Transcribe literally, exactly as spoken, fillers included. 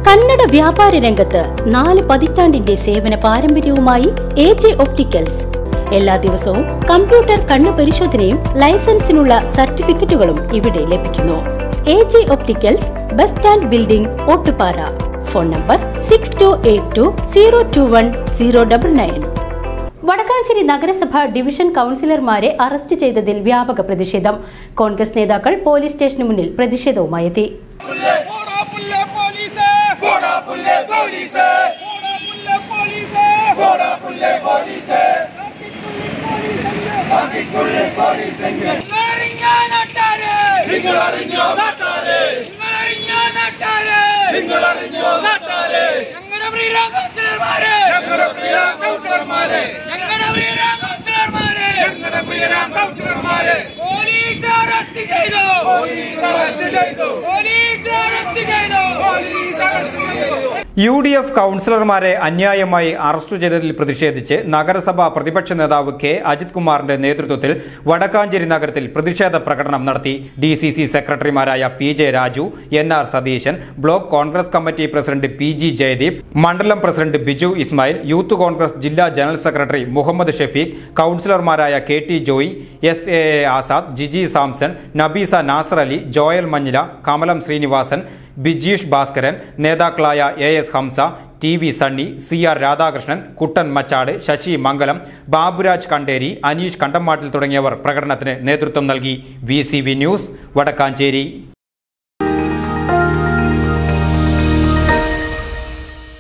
കന്നഡ വ്യാപാര രംഗത്ത് നാല് പതിറ്റാണ്ടിന്റെ സേവന പാരമ്പര്യവുമായി എ ജെ ഒപ്റ്റിക്കൽസ്. എല്ലാ ദിവസവും കമ്പ്യൂട്ടർ കണ്ണു പരിശോധനയും ലൈസൻസിനുള്ള സർട്ടിഫിക്കറ്റുകളും ഇവിടെ ലഭിക്കുന്നു. A J opticals, bus stand building, Ottupara. Phone number six two eight two zero two one zero double nine. Vadakkanchery നഗരസഭ ഡിവിഷൻ കൗൺസിലർമാരെ അറസ്റ്റ് ചെയ്തതിൽ വ്യാപക പ്രതിഷേധം. കോൺഗ്രസ് നേതാക്കൾ പോലീസ് സ്റ്റേഷന് മുന്നിൽ പ്രതിഷേധവുമായി എത്തി. യു ഡി എഫ് കൗൺസിലർമാരെ അന്യായമായി അറസ്റ്റ് ചെയ്തതിൽ പ്രതിഷേധിച്ച് നഗരസഭാ പ്രതിപക്ഷ നേതാവ് കെ അജിത് കുമാറിന്റെ നേതൃത്വത്തിൽ വടക്കാഞ്ചേരി നഗരത്തിൽ പ്രതിഷേധ പ്രകടനം നടത്തി. ഡി സി സി സെക്രട്ടറിമാരായ P J Raju, N R Satheesan, block Congress committee president P G Jayadeep, മണ്ഡലം president Biju Ismail, youth Congress ജില്ലാ ജനറൽ സെക്രട്ടറി മുഹമ്മദ് ഷഫീഖ്, കൗൺസിലർമാരായ K T Joy, S A A Azad, Jiji Samson, Nabeesa Nasar Ali, Joel Manjila, Kamalam Srinivasan, Bijeesh Bhaskaran, നേതാക്കളായ A S Hamsa, T V Sunny, C R Radhakrishnan, Kuttan Machad, Sasi Mangalam, Baburaj Kanderi, Aneesh Kandamattil തുടങ്ങിയവർ പ്രകടനത്തിന് നേതൃത്വം നൽകി. V C V news, Vadakkanchery.